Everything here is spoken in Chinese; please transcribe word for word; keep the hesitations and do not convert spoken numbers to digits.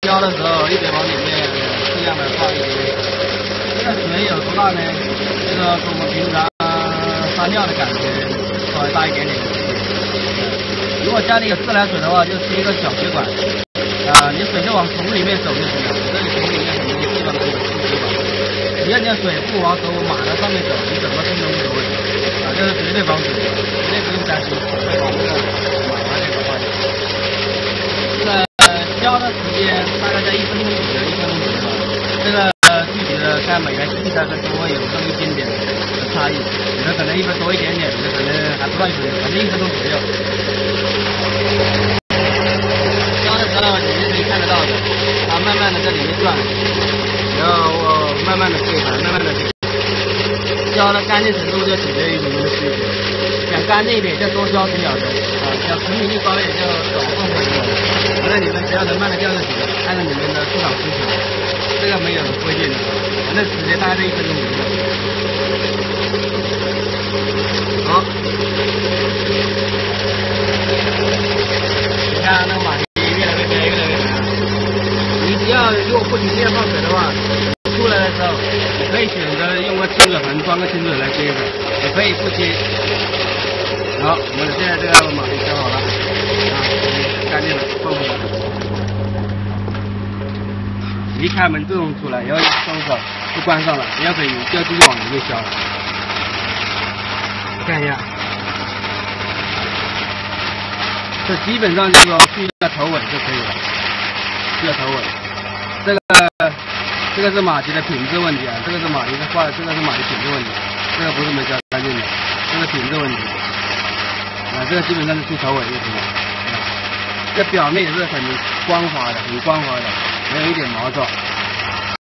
浇的时候，一直往里面适量的放一点。这个水有多大呢？这个跟我们平常撒尿的感觉稍微大一点点。如果家里有自来水的话，就是一个小水管，啊、呃，你水就往桶里面走就行了。这里桶里面很多地方都有出水管，只要你的水不往手码在上面走，你怎么冲都无所谓。啊，这是绝对防水的，绝对不用担心会往这个码上面走。这个浇的时间大概在一分钟左右，一分钟左右。这个具体的看每台机它的都会有这么一点点的差异，有的可能一分多一点点，有的可能还不到一分钟，反正一分钟左右。浇的时候你是可以看得到的，它慢慢的在里面转，然后我慢慢的对它，慢慢的对。浇的干净程度就取决于你们的需求，想干净一点就多浇几秒钟，啊，想纯米粒高一点就少放几秒钟。反正你们只要能慢的浇就行了，按照你们的市场需求，这个没有规定的，反正时间大概在一分钟左右。好，你看那个马蹄越来越肥，越来越肥。你只要如果不停电放水的话，出来的时候，你可以选择用个清水盆装个清水来接着，也可以不接。好，我们现在这个马蹄浇好了，啊，干净了，放回来。一开门自动出来，然后双手就关上了，你要可以就继续往里面浇了。看一下，这基本上就是说去一下头尾就可以了，去下头尾。这个这个是马蹄的品质问题啊，这个是马蹄的坏，这个是马蹄品质问题，这个不是没浇干净的，这个品质问题。啊，这个基本上是去头尾就行了。啊，这表面也是很光滑的，很光滑的，没有一点毛躁。